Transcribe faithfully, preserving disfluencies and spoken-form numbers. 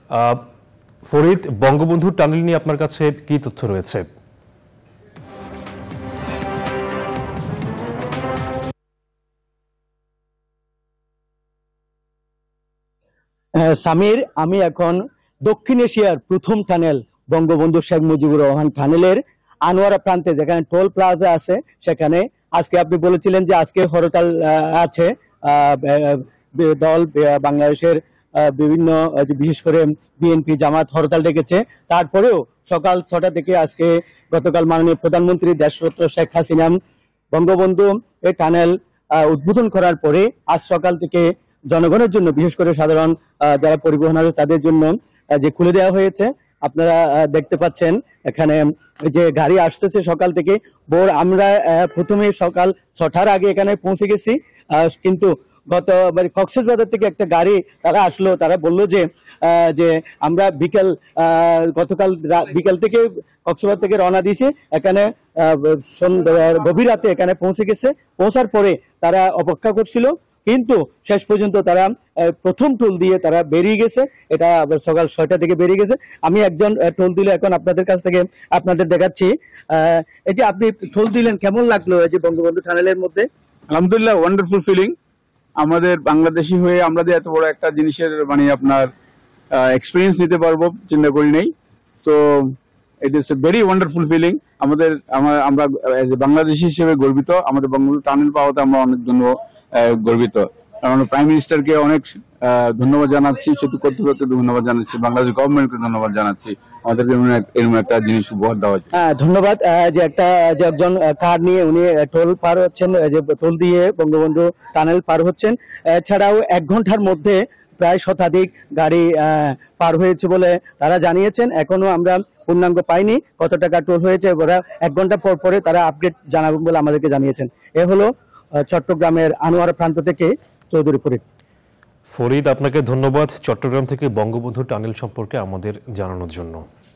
Farid, Bangabandhu tunnel নিয়ে আপনার কাছে কি তথ্য রয়েছে? সামির, আমি এখন দক্ষিণ এশিয়ার প্রথম টানেল বঙ্গবন্ধু শেখ মুজিবুর রহমান টানেলের আনোয়ারা প্রান্তে, যেখানে টোল প্লাজা আছে সেখানে। আজকে আপনি বলেছিলেন যে আজকে হরতাল আছে, দল বাংলাদেশের বিভিন্ন বিশেষ করে বিএনপি জামাত হরতাল ডেকেছে। তারপরেও সকাল ছটা থেকে আজকে গতকাল মাননীয় প্রধানমন্ত্রী দেশরত্ন শেখ হাসিনা বঙ্গবন্ধু এই টানেল উদ্বোধন করার পরে আজ সকাল থেকে জনগণের জন্য, বিশেষ করে সাধারণ যারা পরিবহন আছে তাদের জন্য যে খুলে দেওয়া হয়েছে। আপনারা দেখতে পাচ্ছেন এখানে যে গাড়ি আসতেছে সকাল থেকে ভোর। আমরা প্রথমে সকাল ছটার আগে এখানে পৌঁছে গেছি, কিন্তু গত কক্সবাজার থেকে একটা গাড়ি তারা আসলো, তারা বললো যে যে আমরা বিকেল গতকাল বিকেল থেকে কক্সবাজার থেকে রওনা দিয়েছি, এখানে গভীর রাতে এখানে পৌঁছে গেছে। পৌঁছার পরে তারা অপেক্ষা করছিল, কিন্তু শেষ পর্যন্ত তারা প্রথম টোল দিয়ে তারা বেরিয়ে গেছে। এটা সকাল ছয়টা থেকে বেরিয়ে গেছে। আমি একজন টোল দিলে এখন আপনাদের কাছ থেকে আপনাদের দেখাচ্ছি। এই যে আপনি টোল দিলেন, কেমন লাগলো এই যে বঙ্গবন্ধু টানেলের মধ্যে? আলহামদুলিল্লাহ, ওয়ান্ডারফুল ফিলিং। আমাদের বাংলাদেশি হয়ে আমরা যে এত বড় একটা জিনিসের মানে আপনার এক্সপিরিয়েন্স নিতে পারবো চিন্তা করি নাই। So it is a very wonderful feeling. আমাদের আমরা বাংলাদেশি হিসেবে গর্বিত। আমাদের বঙ্গবন্ধু টানেল পাওয়াতে আমরা অনেক জন্য গর্বিত। আমরা প্রাইম মিনিস্টারকে অনেক ধন্যবাদ জানাচ্ছি, সেতু কর্তৃপক্ষকে ধন্যবাদ জানাচ্ছি, বাংলাদেশ গভর্নমেন্টকে ধন্যবাদ জানাচ্ছি আমাদেরকে এরকম একটা জিনিস উপহার দেওয়া হয়েছে। হ্যাঁ, ধন্যবাদ। যে একটা যে একজন কার নিয়ে উনি টোল পার হচ্ছেন, যে টোল দিয়ে বঙ্গবন্ধু টানেল পার হচ্ছেন। এছাড়াও এক ঘন্টার মধ্যে প্রায় শতাধিক গাড়ি পার হয়েছে বলে তারা জানিয়েছেন। এখনো আমরা পূর্ণাঙ্গ পাইনি কত টাকা টোল হয়েছে, ওরা এক ঘন্টা পর পরে তারা আপডেট জানাবেন বলে আমাদেরকে জানিয়েছেন। এ হলো চট্টগ্রামের আনোয়ারা প্রান্ত থেকে চৌধুরী ফরিদ। ফরিদ, আপনাকে ধন্যবাদ চট্টগ্রাম থেকে বঙ্গবন্ধু টানেল সম্পর্কে আমাদের জানানোর জন্য।